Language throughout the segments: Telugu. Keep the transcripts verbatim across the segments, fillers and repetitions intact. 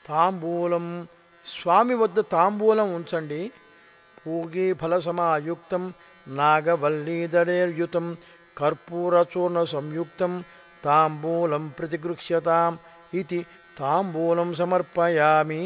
తాంబూలం స్వామి వద్ద తాంబూలం ఉంచండి. పూగీ ఫలసమాయుక్తం నాగవల్లీదళేర్యుతం కర్పూరచూర్ణ సంయుక్తం తాంబూలం ప్రతిగృహ్యతాం ఇది తాంబూలం సమర్పయామి.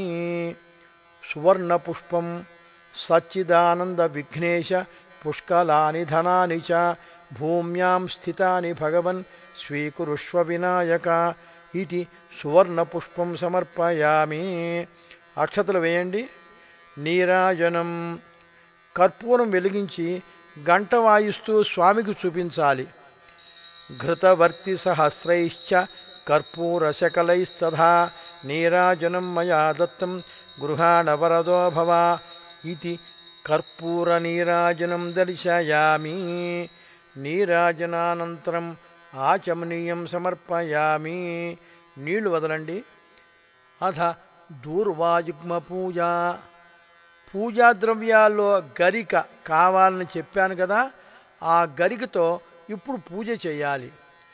సువర్ణపుష్పం సచ్చిదానంద విఘ్నేశ పుష్కలాని ధనాని చ భూమ్యాం స్థితాని భగవన్ స్వీకురుష్వ వినాయక ఇది సువర్ణపుష్పం సమర్పయామి. అక్షతలు వేయండి. నీరాజనం కర్పూరం వెలిగించి గంట వాయిస్తూ స్వామికి చూపించాలి. ఘృతవర్తి సహస్రైశ్చ కర్పూరశకలైస్తథా నీరాజనం మయా దత్తం గృహాణ వరదో భవ ఇది కర్పూర నీరాజనం దర్శయామి. నీరాజనానంతరం ఆచమనీయం సమర్పయామి. నీళ్లు వదలండి. అథ దూర్వాయుగ్మ పూజ. పూజా ద్రవ్యాల్లో గరిక కావాలని చెప్పాను కదా, ఆ గరికతో ఇప్పుడు పూజ చేయాలి.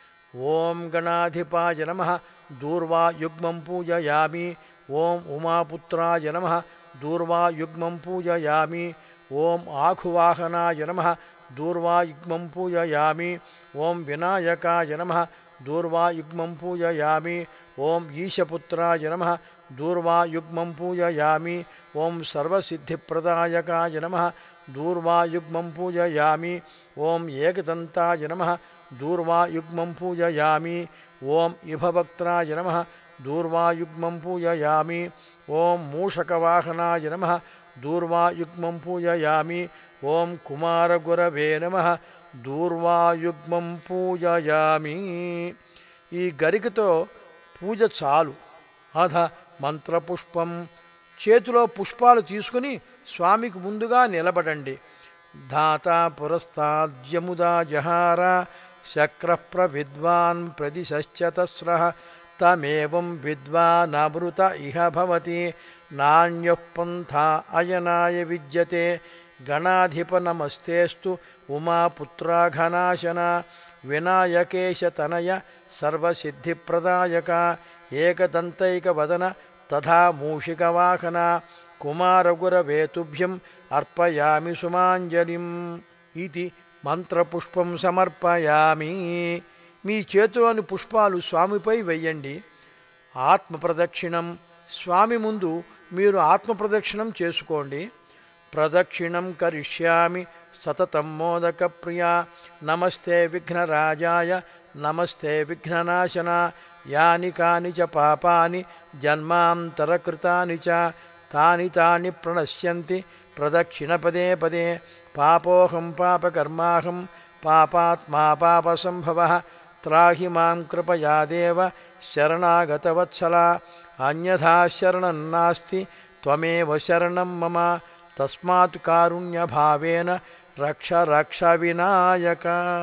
ఓం గణాధిపాయ నమః దూర్వాయుగ్మం పూజయామి. ఓం ఉమాపుత్రాయ నమః దూర్వాయుగ్మం పూజయామి. ఓం ఆఖువాహనాయ నమః దూర్వాయుగ్మం పూజయామి. ఓం వినాయకాయ నమః దూర్వాయుగ్మం పూజయామి. ఓం ఈశపుత్రాయ నమః దూర్వాయుగ్మం పూజయామి. ఓం సర్వసిద్ధిప్రదాయకాయ నమః దూర్వాయుగ్మం పూజయామి. ఓం ఏకదంతాయ నమః దూర్వాయుగ్మం పూజయామి. ఓం ఇభవక్త్రాయ నమః దూర్వాయుగ్మం పూజయామి. ఓం మూషకవాహనాయ నమః దూర్వాయుగ్మం పూజయామి. ఓం కుమారగురవే నమః దూర్వాయుగ్మం పూజయామి. ఈ గరికతో పూజ చాలు. అధ మంత్రపుష్పం. చేతిలో పుష్పాలు తీసుకుని స్వామికి ముందుగా నిలబడండి. ధాతా పురస్తాద్యముదా జహార శక్రప్రవిద్వాన్ ప్రదిశశ్చతస్రః తమేవం విద్వానమృత ఇహ భవతి నాణ్యః పంథా అయనాయ విద్యతే. గణాధిప నమస్తేస్తు ఉమాపుత్రాఘనాశన వినాయకేశ తనయ సర్వసిద్ధిప్రదాయక ఏకదంతైకవదన తథా మూషికవాహన కుమారగురవే తుభ్యం అర్పయామి సుమాంజలిం ఇది మంత్రపుష్పం సమర్పయామి. మీ చేతిలోని పుష్పాలు స్వామిపై వెయ్యండి. ఆత్మప్రదక్షిణం. స్వామి ముందు మీరు ఆత్మప్రదక్షిణం చేసుకోండి. ప్రదక్షిణం కరిష్యామి సతతం మోదక ప్రియా నమస్తే విఘ్నరాజాయ నమస్తే విఘ్ననాశన యాని కాని చ పాపాని జన్మాంతరకృతాని చ తాని తాని ప్రణశ్యంతి ప్రదక్షిణ పదే పదే. పాపోహం పాపకర్మాహం పాపాత్మా పాపసంభవః త్రాహి మాం కృపయా దేవ శరణాగతవత్సల అన్యథా శరణం నాస్తి త్వమేవ శరణం మమ తస్మాత్ కారుణ్యభావేన రక్ష రక్ష వినాయక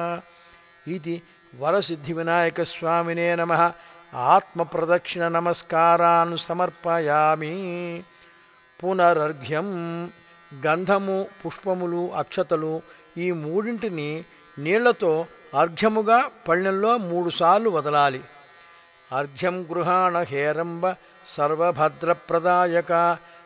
ఇది వరసిద్ధి వినాయక స్వామినే నమః. ఆత్మప్రదక్షిణ నమస్కారాన్ సమర్పయామి. పునరర్ఘ్యం. గంధము పుష్పములు అక్షతలు ఈ మూడింటిని నీళ్లతో అర్ఘ్యముగా పళ్ళెంలో మూడుసార్లు వదలాలి. అర్ఘ్యం గృహాణ హేరంబ సర్వభద్రప్రదాయక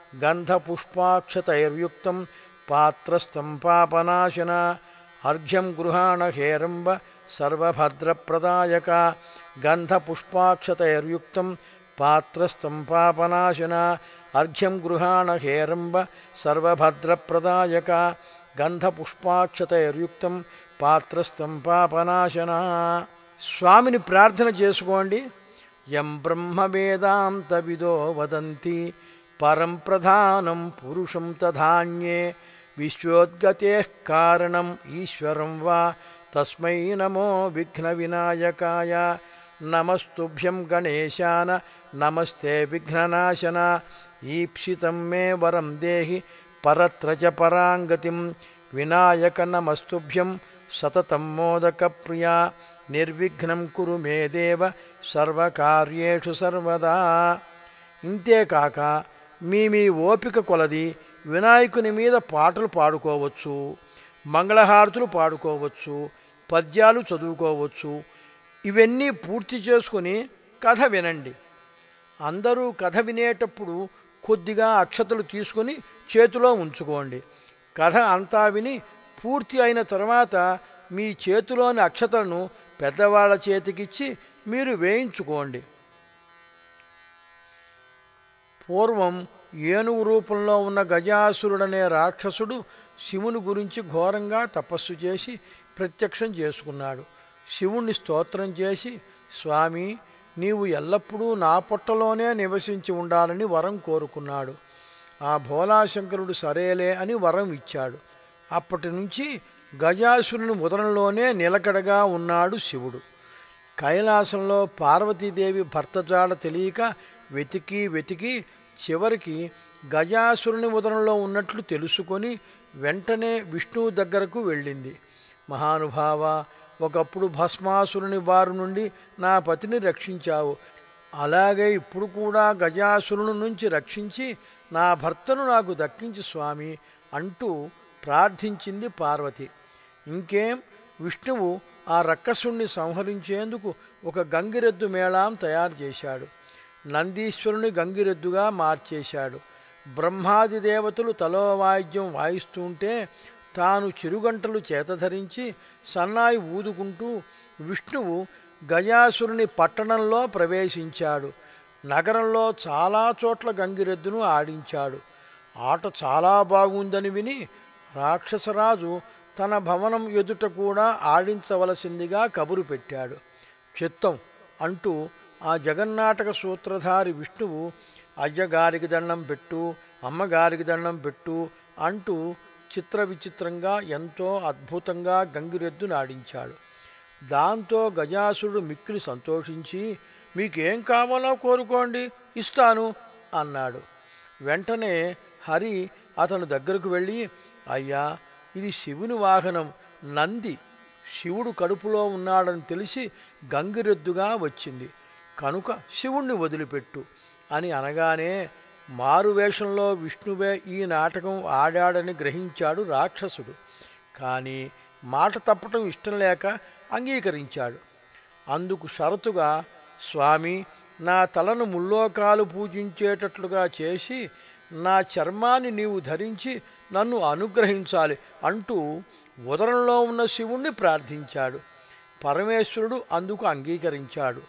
గంధపుష్పాక్షతైర్యుక్తం పాత్రస్థం పాపనాశన. అర్ఘ్యం గృహాణ హేరంబ సర్వభద్రప్రదాయక గంధపుష్పాక్షతైర్యుక్తం పాత్రస్థం పాపనాశన. అర్ఘ్యం గృహాణ హేరంబ సర్వభద్రప్రదాయక గంధపుష్పాక్షతైర్యుక్తం పాత్రస్థం పాపనాశన. స్వామిని ప్రార్థన చేసుకోండి. యం బ్రహ్మ వేదాంత విదో వదంతి పరం ప్రధానం పురుషం తధాన్యే విశ్వోద్గతే కారణం ఈశ్వరం వా తస్మై నమో విఘ్న వినాయకాయ. నమస్తుభ్యం గణేశాన నమస్తే విఘ్ననాశన. ఈప్సితం మే వరం దేహి పరత్ర చ పరాంగతిం. వినాయక నమస్తుభ్యం సతతం మోదక ప్రియా నిర్విఘ్నం కురు మే దేవ సర్వకార్యేషు సర్వదా. ఇంతేకాక మీ మీ ఓపిక కొలది వినాయకుని మీద పాటలు పాడుకోవచ్చు, మంగళహారతులు పాడుకోవచ్చు, పద్యాలు చదువుకోవచ్చు. ఇవన్నీ పూర్తి చేసుకుని కథ వినండి. అందరూ కథ వినేటప్పుడు కొద్దిగా అక్షతలు తీసుకొని చేతిలో ఉంచుకోండి. కథ అంతా విని పూర్తి అయిన తర్వాత మీ చేతిలోని అక్షతలను పెద్దవాళ్ళ చేతికిచ్చి మీరు వేయించుకోండి. పూర్వం ఏనుగు రూపంలో ఉన్న గజాసురుడనే రాక్షసుడు శివుని గురించి ఘోరంగా తపస్సు చేసి ప్రత్యక్షం చేసుకున్నాడు. శివుణ్ణి స్తోత్రం చేసి, స్వామి, నీవు ఎల్లప్పుడూ నా పొట్టలోనే నివసించి ఉండాలని వరం కోరుకున్నాడు. ఆ భోలాశంకరుడు సరేలే అని వరం ఇచ్చాడు. అప్పటి నుంచి గజాసురుని ఉదరంలోనే నిలకడగా ఉన్నాడు శివుడు. కైలాసంలో పార్వతీదేవి భర్త జాడ తెలియక వెతికి వెతికి చివరికి గజాసురుని ఉదరంలో ఉన్నట్లు తెలుసుకొని వెంటనే విష్ణువు దగ్గరకు వెళ్ళింది. మహానుభావ, ఒకప్పుడు భస్మాసురుని బారి నుండి నా పతిని రక్షించావు, అలాగే ఇప్పుడు కూడా గజాసురుని నుంచి రక్షించి నా భర్తను నాకు దక్కించు స్వామి అంటూ ప్రార్థించింది పార్వతి. ఇంకేం, విష్ణువు ఆ రక్కసుణ్ణి సంహరించేందుకు ఒక గంగిరెద్దు మేళాం తయారు చేశాడు. నందీశ్వరుని గంగిరెద్దుగా మార్చేశాడు. బ్రహ్మాది దేవతలు తలో వాయిద్యం వాయిస్తుంటే తాను చిరుగంటలు చేతధరించి సన్నాయి ఊదుకుంటూ విష్ణువు గజాసురుని పట్టణంలో ప్రవేశించాడు. నగరంలో చాలా చోట్ల గంగిరెద్దును ఆడించాడు. ఆట చాలా బాగుందని విని రాక్షసరాజు తన భవనం ఎదుట కూడా ఆడించవలసిందిగా కబురు పెట్టాడు. చిత్తం అంటూ ఆ జగన్నాటక సూత్రధారి విష్ణువు అయ్యగారికి దండం పెట్టు, అమ్మగారికి దండం పెట్టు అంటూ చిత్ర విచిత్రంగా ఎంతో అద్భుతంగా గంగిరెద్దును ఆడించాడు. దాంతో గజాసురుడు మిక్కిలి సంతోషించి, మీకేం కావాలో కోరుకోండి, ఇస్తాను అన్నాడు. వెంటనే హరి అతను దగ్గరకు వెళ్ళి, అయ్యా, ఇది శివుని వాహనం నంది. శివుడు కడుపులో ఉన్నాడని తెలిసి గంగిరెద్దుగా వచ్చింది కనుక శివుణ్ణి వదిలిపెట్టు అని అనగానే మారువేషంలో విష్ణువే ఈ నాటకం ఆడాడని గ్రహించాడు రాక్షసుడు. కానీ మాట తప్పటం ఇష్టం లేక అంగీకరించాడు. అందుకు షరతుగా, స్వామి, నా తలను ముల్లోకాలు పూజించేటట్లుగా చేసి నా చర్మాన్ని నీవు ధరించి నన్ను అనుగ్రహించాలి అంటూ ఉదరంలో ఉన్న శివుణ్ణి ప్రార్థించాడు. పరమేశ్వరుడు అందుకు అంగీకరించాడు.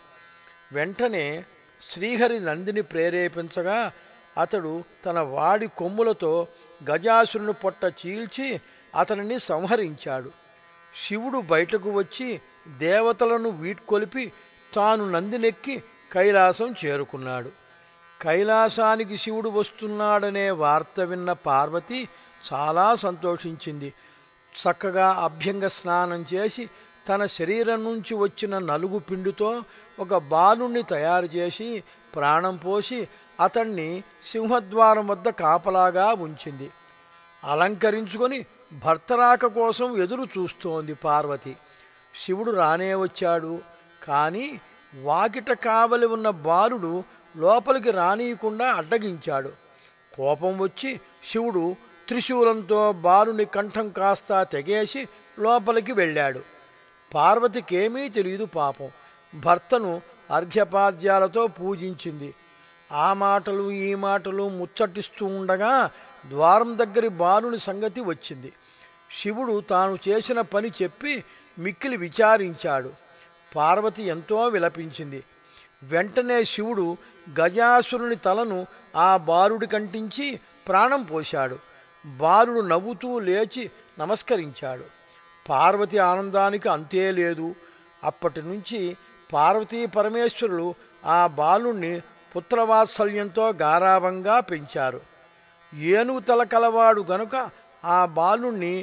వెంటనే శ్రీహరి నందిని ప్రేరేపించగా అతడు తన వాడి కొమ్ములతో గజాసురుని పొట్ట చీల్చి అతనిని సంహరించాడు. శివుడు బయటకు వచ్చి దేవతలను వీడ్కొలిపి తాను నందినెక్కి కైలాసం చేరుకున్నాడు. కైలాసానికి శివుడు వస్తున్నాడనే వార్త విన్న పార్వతి చాలా సంతోషించింది. చక్కగా అభ్యంగ స్నానం చేసి తన శరీరం నుంచి వచ్చిన నలుగు పిండితో ఒక బాలుణ్ణి తయారు చేసి ప్రాణం పోసి అతన్ని సింహద్వారం వద్ద కాపలాగా ఉంచింది. అలంకరించుకొని భర్తరాక కోసం ఎదురు చూస్తోంది పార్వతి. శివుడు రానే వచ్చాడు. కానీ వాకిట కావలి ఉన్న బాలుడు లోపలికి రానీయకుండా అడ్డగించాడు. కోపం వచ్చి శివుడు త్రిశూలంతో బాలుని కంఠం కాస్తా తెగేసి లోపలికి వెళ్ళాడు. పార్వతికేమీ తెలియదు పాపం. భర్తను అర్ఘ్యపాద్యాలతో పూజించింది. ఆ మాటలు ఈ మాటలు ముచ్చటిస్తూ ఉండగా ద్వారం దగ్గరి బాలుని సంగతి వచ్చింది. శివుడు తాను చేసిన పని చెప్పి మిక్కిలి విచారించాడు. పార్వతి ఎంతో విలపించింది. వెంటనే శివుడు గజాసురుని తలను ఆ బాలుడి కంటించి ప్రాణం పోశాడు. బాలుడు నవ్వుతూ లేచి నమస్కరించాడు. పార్వతి ఆనందానికి అంతే లేదు. అప్పటి నుంచి పార్వతీ పరమేశ్వరులు ఆ బాలుణ్ణి పుత్రవాత్సల్యంతో గారాభంగా పెంచారు. ఏనుగు తల కలవాడు గనుక ఆ బాలుణ్ణి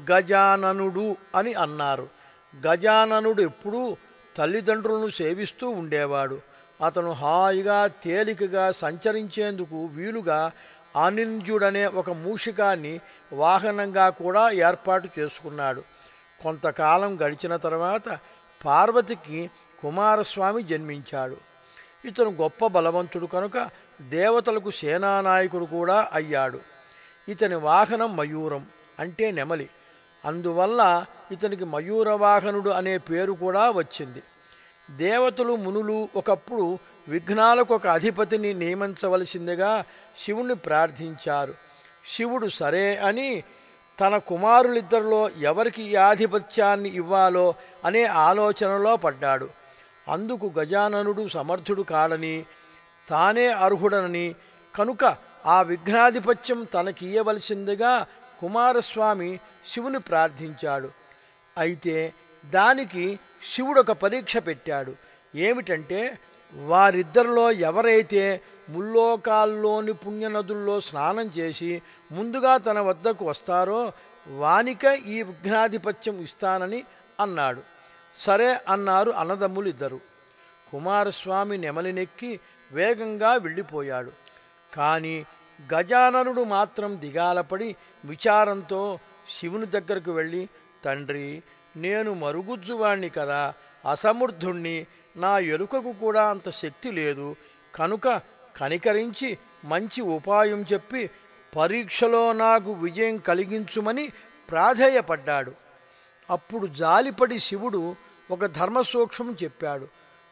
గజాననుడు అని అన్నారు. గజాననుడు ఎప్పుడూ తల్లిదండ్రులను సేవిస్తూ ఉండేవాడు. అతను హాయిగా తేలికగా సంచరించేందుకు వీలుగా అనింద్యుడనే ఒక మూషికాన్ని వాహనంగా కూడా ఏర్పాటు చేసుకున్నాడు. కొంతకాలం గడిచిన తర్వాత పార్వతికి కుమారస్వామి జన్మించాడు. ఇతను గొప్ప బలవంతుడు కనుక దేవతలకు సేనానాయకుడు కూడా అయ్యాడు. ఇతని వాహనం మయూరం అంటే నెమలి. అందువల్ల ఇతనికి మయూరవాహనుడు అనే పేరు కూడా వచ్చింది. దేవతలు మునులు ఒకప్పుడు విఘ్నాలకు ఒక అధిపతిని నియమించవలసిందిగా శివుణ్ణి ప్రార్థించారు. శివుడు సరే అని తన కుమారులిద్దరిలో ఎవరికి ఈ ఆధిపత్యాన్ని ఇవ్వాలో అనే ఆలోచనలో పడ్డాడు. అందుకు గజాననుడు సమర్థుడు కాడని, తానే అర్హుడనని, కనుక ఆ విఘ్నాధిపత్యం తనకియ్యవలసిందిగా కుమారస్వామి శివుని ప్రార్థించాడు. అయితే దానికి శివుడొక పరీక్ష పెట్టాడు. ఏమిటంటే, వారిద్దరిలో ఎవరైతే ముల్లోకాల్లోని పుణ్యనదుల్లో స్నానం చేసి ముందుగా తన వద్దకు వస్తారో వానిక ఈ విఘ్నాధిపత్యం ఇస్తానని అన్నాడు. సరే అన్నారు అన్నదమ్ములు ఇద్దరు. కుమారస్వామి నెమలినెక్కి వేగంగా వెళ్ళిపోయాడు. కానీ గజాననుడు మాత్రం దిగాలపడి విచారంతో శివుని దగ్గరకు వెళ్ళి, తండ్రి, నేను మరుగుజ్జువాణ్ణి కదా, అసమర్థుణ్ణి, నా ఎలుకకు కూడా అంత శక్తి లేదు, కనుక కనికరించి మంచి ఉపాయం చెప్పి పరీక్షలో నాకు విజయం కలిగించుమని ప్రాధేయపడ్డాడు. అప్పుడు జాలిపడి శివుడు ఒక ధర్మసూక్ష్మం చెప్పాడు.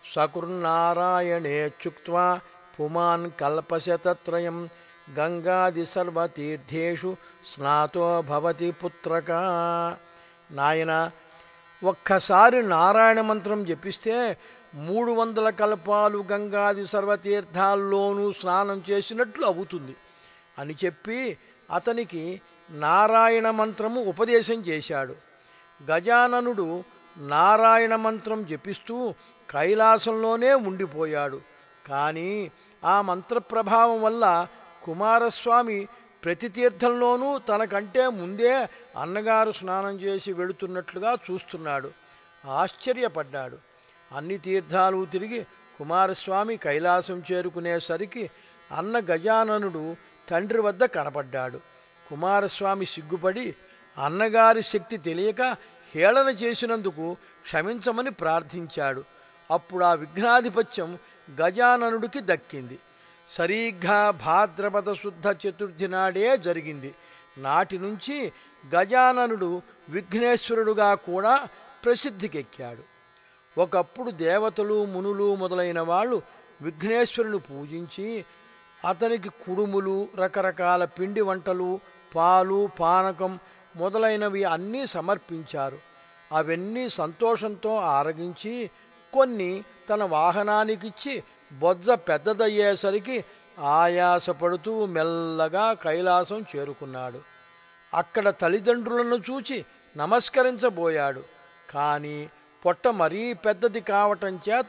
సకృన్నారాయణే చుక్త్వా పుమాన్ కల్పశతత్రయం గంగాది సర్వతీర్థేషు స్నాతో భవతి పుత్రకా. నాయన, ఒక్కసారి నారాయణ మంత్రం జపిస్తే మూడు వందల కల్పాలు గంగాది సర్వతీర్థాల్లోనూ స్నానం చేసినట్లు అవుతుంది అని చెప్పి అతనికి నారాయణ మంత్రము ఉపదేశం చేశాడు. గజాననుడు నారాయణ మంత్రం జపిస్తూ కైలాసంలోనే ఉండిపోయాడు. కానీ ఆ మంత్రప్రభావం వల్ల కుమారస్వామి ప్రతి తీర్థంలోనూ తనకంటే ముందే అన్నగారు స్నానం చేసి వెళుతున్నట్లుగా చూస్తున్నాడు. ఆశ్చర్యపడ్డాడు. అన్ని తీర్థాలు తిరిగి కుమారస్వామి కైలాసం చేరుకునేసరికి అన్న గజాననుడు తండ్రి వద్ద కనపడ్డాడు. కుమారస్వామి సిగ్గుపడి అన్నగారి శక్తి తెలియక హేళన చేసినందుకు క్షమించమని ప్రార్థించాడు. అప్పుడు ఆ విఘ్నాధిపత్యం గజాననుడికి దక్కింది. సరిగ్గా భాద్రపద శుద్ధ చతుర్థి నాడే జరిగింది. నాటి నుంచి గజాననుడు విఘ్నేశ్వరుడుగా కూడా ప్రసిద్ధికెక్కాడు. ఒకప్పుడు దేవతలు, మునులు మొదలైన వాళ్ళు విఘ్నేశ్వరుని పూజించి అతనికి కుడుములు, రకరకాల పిండి వంటలు, పాలు, పానకం మొదలైనవి అన్నీ సమర్పించారు. అవన్నీ సంతోషంతో ఆరగించి కొన్ని తన వాహనానికిచ్చి బొజ్జ పెద్దదయ్యేసరికి ఆయాసపడుతూ మెల్లగా కైలాసం చేరుకున్నాడు. అక్కడ తల్లిదండ్రులను చూచి నమస్కరించబోయాడు. కానీ పొట్ట మరీ పెద్దది కావటం చేత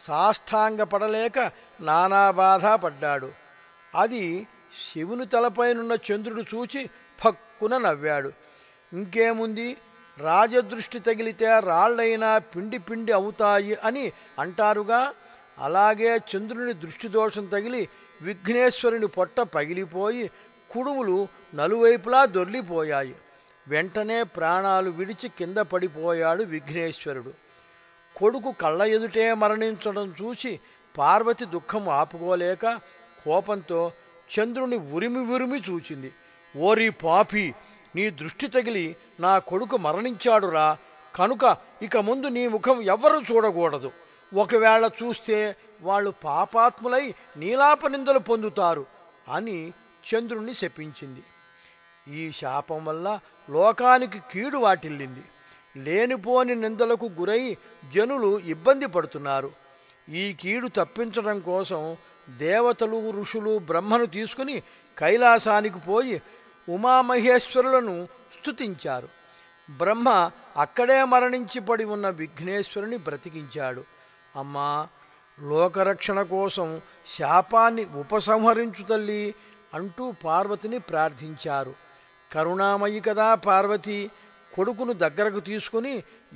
సాష్టాంగపడలేక నానా బాధ పడ్డాడు. అది శివుని తలపైనున్న చంద్రుడు చూచి ఫక్కున నవ్వాడు. ఇంకేముంది, రాజదృష్టి తగిలితే రాళ్లైనా పిండి పిండి అవుతాయి అని అంటారుగా, అలాగే చంద్రుని దృష్టి దోషం తగిలి విఘ్నేశ్వరుని పొట్ట పగిలిపోయి కుడుములు నలువైపులా దొర్లిపోయాయి. వెంటనే ప్రాణాలు విడిచి కింద పడిపోయాడు విఘ్నేశ్వరుడు. కొడుకు కళ్ళ ఎదుటే మరణించడం చూసి పార్వతి దుఃఖం ఆపుకోలేక కోపంతో చంద్రుని ఉరిమి ఉరిమి చూచింది. ఓరి పాపి, నీ దృష్టి తగిలి నా కొడుకు మరణించాడురా, కనుక ఇక ముందు నీ ముఖం ఎవ్వరూ చూడకూడదు. ఒకవేళ చూస్తే వాళ్ళు పాపాత్ములై నీలాపనిందలు పొందుతారు అని చంద్రుణ్ణి శపించింది. ఈ శాపం వల్ల లోకానికి కీడు వాటిల్లింది. లేనిపోని నిందలకు గురై జనులు ఇబ్బంది పడుతున్నారు. ఈ కీడు తప్పించడం కోసం దేవతలు, ఋషులు బ్రహ్మను తీసుకుని కైలాసానికి పోయి ఉమామహేశ్వరులను స్తుతించారు. బ్రహ్మ అక్కడే మరణించి పడి ఉన్న విఘ్నేశ్వరుని బ్రతికించాడు. అమ్మా, లోకరక్షణ కోసం శాపాన్ని ఉపసంహరించు తల్లి అంటూ పార్వతిని ప్రార్థించారు. కరుణామయి కదా పార్వతి. కొడుకును దగ్గరకు తీసుకుని,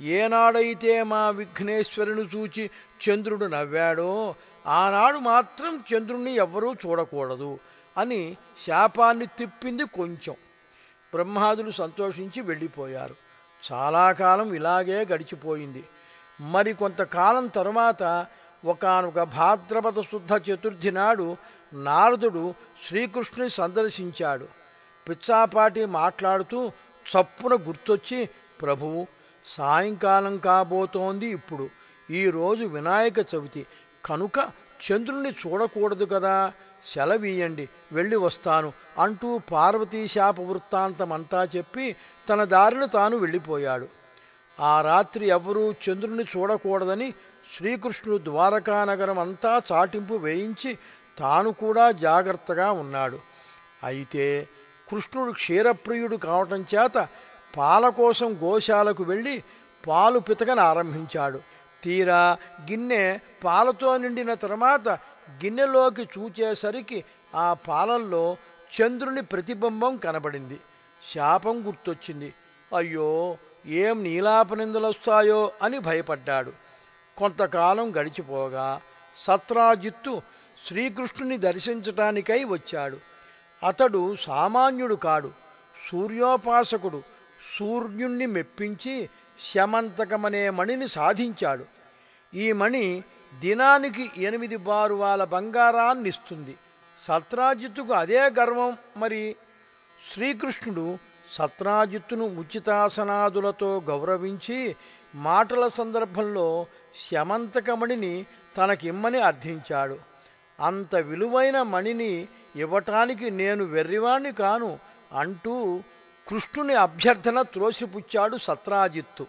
ఏనాడైతే మా విఘ్నేశ్వరుని చూచి చంద్రుడు నవ్వాడో ఆనాడు మాత్రం చంద్రుణ్ణి ఎవ్వరూ చూడకూడదు అని శాపాన్ని తిప్పింది కొంచెం. బ్రహ్మాదులు సంతోషించి వెళ్ళిపోయారు. చాలా కాలం ఇలాగే గడిచిపోయింది. మరి కొంతకాలం తరువాత ఒకానొక భాద్రపద శుద్ధ చతుర్థి నాడు నారదుడు శ్రీకృష్ణుని సందర్శించాడు. పిచ్చాపాటి మాట్లాడుతూ చప్పున గుర్తొచ్చి, ప్రభువు, సాయంకాలం కాబోతోంది ఇప్పుడు. ఈరోజు వినాయక చవితి కనుక చంద్రుణ్ణి చూడకూడదు కదా, సెలవీయండి, వెళ్ళి వస్తాను అంటూ పార్వతీ శాప వృత్తాంతమంతా చెప్పి తన దారిని తాను వెళ్ళిపోయాడు. ఆ రాత్రి ఎవరూ చంద్రుని చూడకూడదని శ్రీకృష్ణుడు ద్వారకానగరం అంతా చాటింపు వేయించి తాను కూడా జాగ్రత్తగా ఉన్నాడు. అయితే కృష్ణుడు క్షీరప్రియుడు కావటం చేత పాల కోసం గోశాలకు వెళ్ళి పాలు పితకని ఆరంభించాడు. తీరా గిన్నె పాలతో నిండిన తర్వాత గిన్నెలోకి చూచేసరికి ఆ పాలల్లో చంద్రుని ప్రతిబింబం కనబడింది. శాపం గుర్తొచ్చింది. అయ్యో, ఏం నీలాపనిందలొస్తాయో అని భయపడ్డాడు. కొంతకాలం గడిచిపోగా సత్రాజిత్తు శ్రీకృష్ణుని దర్శించటానికై వచ్చాడు. అతడు సామాన్యుడు కాడు, సూర్యోపాసకుడు. సూర్యుణ్ణి మెప్పించి శమంతకమనే మణిని సాధించాడు. ఈ మణి దినానికి ఎనిమిది బారువాల బంగారాన్ని ఇస్తుంది. సత్రాజిత్తుకు అదే గర్వం. మరి శ్రీకృష్ణుడు సత్రాజిత్తును ఉచితాసనాదులతో గౌరవించి మాటల సందర్భంలో శమంతకమణిని తనకిమ్మని అర్థించాడు. అంత విలువైన మణిని ఇవ్వటానికి నేను వెర్రివాణ్ణి కాను అంటూ కృష్ణుని అభ్యర్థన త్రోసిపుచ్చాడు సత్రాజిత్తు.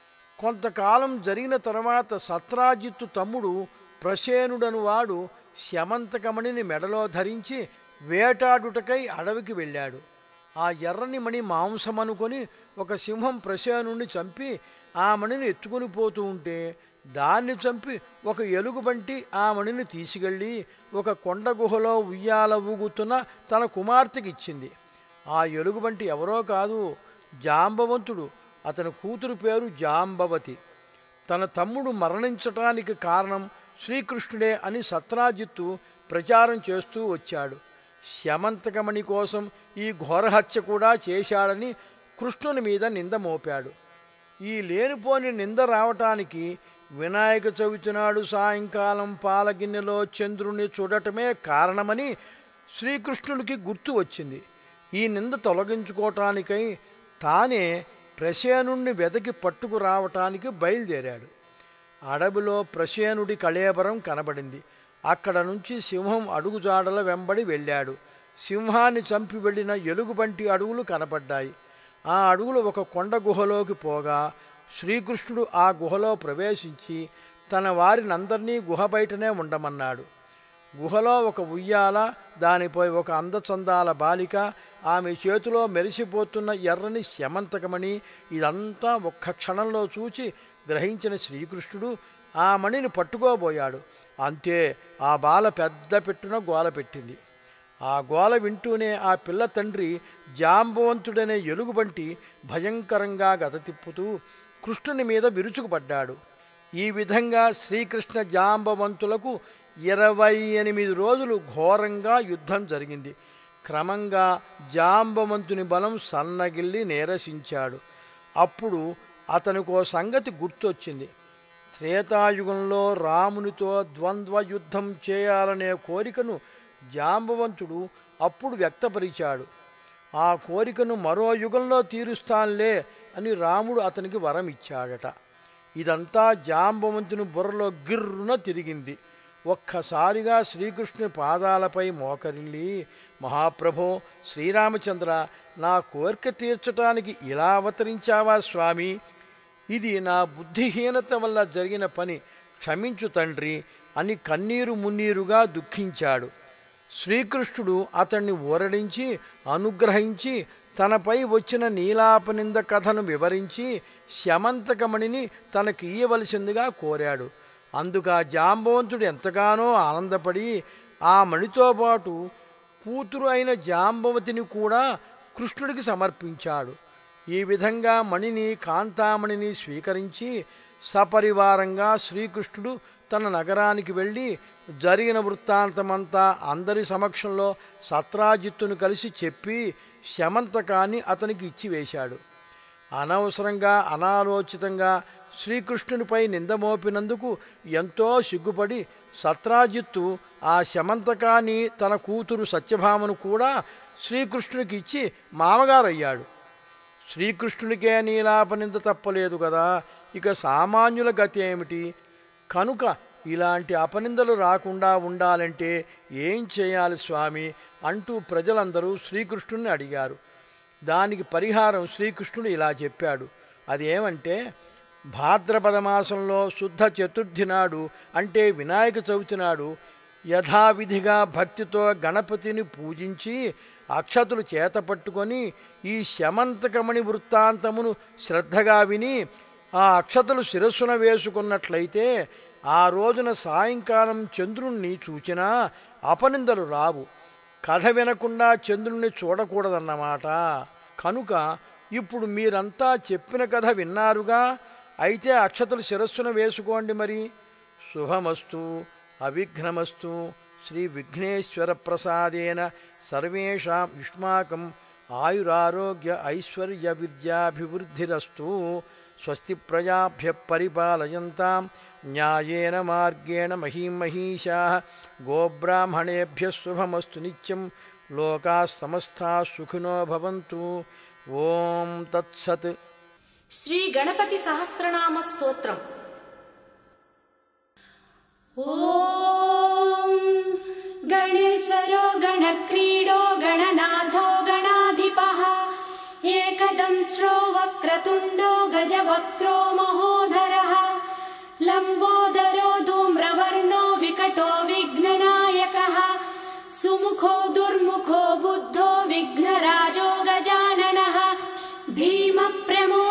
కొంతకాలం జరిగిన తర్వాత సత్రాజిత్తు తమ్ముడు ప్రసేనుడను వాడు శమంతకమణిని మెడలో ధరించి వేటాడుటకై అడవికి వెళ్ళాడు. ఆ ఎర్రని మణి మాంసమనుకొని ఒక సింహం ప్రసేనుణ్ణి చంపి ఆ మణిని ఎత్తుకుని పోతూ ఉంటే దాన్ని చంపి ఒక ఎలుగుబంటి ఆ మణిని తీసుకెళ్ళి ఒక కొండ గుహలో ఉయ్యాల ఊగుతున్న తన కుమార్తెకి ఇచ్చింది. ఆ ఎలుగుబంటి ఎవరో కాదు, జాంబవంతుడు. అతని కూతురు పేరు జాంబవతి. తన తమ్ముడు మరణించటానికి కారణం శ్రీకృష్ణుడే అని సత్రాజిత్తు ప్రచారం చేస్తూ వచ్చాడు. శమంతకమణి కోసం ఈ ఘోరహత్య కూడా చేశాడని కృష్ణుని మీద నింద మోపాడు. ఈ లేనిపోని నింద రావటానికి వినాయక చవితి నాడు సాయంకాలం పాలగిన్నెలో చంద్రుణ్ణి చూడటమే కారణమని శ్రీకృష్ణుడికి గుర్తు వచ్చింది. ఈ నింద తొలగించుకోవటానికై తానే ప్రసేనుణ్ణి వెదకి పట్టుకు రావటానికి బయలుదేరాడు. అడవిలో ప్రసేనుడి కళేబరం కనబడింది. అక్కడ నుంచి సింహం అడుగుజాడల వెంబడి వెళ్ళాడు. సింహాన్ని చంపి వెళ్ళిన ఎలుగుబంటి అడుగులు కనపడ్డాయి. ఆ అడుగులు ఒక కొండ గుహలోకి పోగా శ్రీకృష్ణుడు ఆ గుహలో ప్రవేశించి తన వారినందరినీ గుహ బయటనే ఉండమన్నాడు. గుహలో ఒక ఉయ్యాల, దానిపై ఒక అందచందాల బాలిక, ఆమె చేతిలో మెరిసిపోతున్న ఎర్రని శమంతకమణి, ఇదంతా ఒక్క క్షణంలో చూచి గ్రహించిన శ్రీకృష్ణుడు ఆ మణిని పట్టుకోబోయాడు. అంతే, ఆ బాల పెద్ద పెట్టున గోల పెట్టింది. ఆ గోల వింటూనే ఆ పిల్ల తండ్రి జాంబవంతుడనే ఎలుగుబంటి భయంకరంగా గద తిప్పుతూ కృష్ణుని మీద విరుచుకుపడ్డాడు. ఈ విధంగా శ్రీకృష్ణ జాంబవంతులకు ఇరవై ఎనిమిది రోజులు ఘోరంగా యుద్ధం జరిగింది. క్రమంగా జాంబవంతుని బలం సన్నగిల్లి నీరసించాడు. అప్పుడు అతనికో సంగతి గుర్తొచ్చింది. త్రేతాయుగంలో రామునితో ద్వంద్వ యుద్ధం చేయాలనే కోరికను జాంబవంతుడు అప్పుడు వ్యక్తపరిచాడు. ఆ కోరికను మరో యుగంలో తీరుస్తానులే అని రాముడు అతనికి వరం ఇచ్చాడట. ఇదంతా జాంబవంతుని బుర్రలో గిర్రున తిరిగింది. ఒక్కసారిగా శ్రీకృష్ణుని పాదాలపై మోకరిల్లి, మహాప్రభో శ్రీరామచంద్ర, నా కోరిక తీర్చటానికి ఇలా అవతరించావా స్వామి? ఇది నా బుద్ధిహీనత వల్ల జరిగిన పని, క్షమించు తండ్రి అని కన్నీరు మున్నీరుగా దుఃఖించాడు. శ్రీకృష్ణుడు అతన్ని ఊరడించి అనుగ్రహించి తనపై వచ్చిన నీలాపనింద కథను వివరించి శమంతకమణిని తనకి ఇయ్యవలసిందిగా కోరాడు. అందుకు ఆ జాంబవంతుడు ఎంతగానో ఆనందపడి ఆ మణితో పాటు కూతురు అయిన జాంబవతిని కూడా కృష్ణుడికి సమర్పించాడు. ఈ విధంగా మణిని, కాంతామణిని స్వీకరించి సపరివారంగా శ్రీకృష్ణుడు తన నగరానికి వెళ్ళి జరిగిన వృత్తాంతమంతా అందరి సమక్షంలో సత్రాజిత్తును కలిసి చెప్పి శమంతకాన్ని అతనికి ఇచ్చివేశాడు. అనవసరంగా అనాలోచితంగా శ్రీకృష్ణునిపై నిందమోపినందుకు ఎంతో సిగ్గుపడి సత్రాజిత్తు ఆ శమంతకాన్ని తన కూతురు సత్యభామను కూడా శ్రీకృష్ణునికి ఇచ్చి మామగారయ్యాడు. శ్రీకృష్ణునికే నీలాపనింద తప్పలేదు కదా, ఇక సామాన్యుల గతి ఏమిటి? కనుక ఇలాంటి అపనిందలు రాకుండా ఉండాలంటే ఏం చేయాలి స్వామి అంటూ ప్రజలందరూ శ్రీకృష్ణుని అడిగారు. దానికి పరిహారం శ్రీకృష్ణుడు ఇలా చెప్పాడు. అదేమంటే, భాద్రపద మాసంలో శుద్ధ చతుర్థి నాడు అంటే వినాయక చవితి నాడు యథావిధిగా భక్తితో గణపతిని పూజించి అక్షతులు చేతపట్టుకొని ఈ శమంతకమణి వృత్తాంతమును శ్రద్ధగా విని ఆ అక్షతలు శిరస్సున వేసుకున్నట్లయితే ఆ రోజున సాయంకాలం చంద్రుణ్ణి చూచినా అపనిందలు రావు. కథ వినకుండా చంద్రుణ్ణి చూడకూడదన్నమాట. కనుక ఇప్పుడు మీరంతా చెప్పిన కథ విన్నారుగా, అయితే అక్షతలు శిరస్సున వేసుకోండి మరి. శుభమస్తు, అవిఘ్నమస్తు. శ్రీ విఘ్నేశ్వర ప్రసాదేన సర్వేషాం యుష్మాకం ఆయురారోగ్య ఐశ్వర్య విద్యాభివృద్ధిరస్తు. స్వస్తి ప్రజాభ్య పరిపాలయంతాం న్యాయేన మార్గేణ మహీం మహీషాః. గోబ్రాహ్మణేభ్యః శుభమస్తు నిత్యం. లోకాః సమస్తాః సుఖినో భవంతు. ఓం తత్సత్. శ్రీ గణపతి సహస్రనామ స్తోత్రం. ఓం గణేశ్వరో గణక్రీడో గణనాథో గణాధిపః. ఏకదంశ్రో వక్రతుండో గజవక్త్రో మహోధరః. లంబోదరో ధూమ్రవర్ణో వికటో విఘ్ననాయకః. సుముఖో దుర్ముఖో బుద్ధో విఘ్న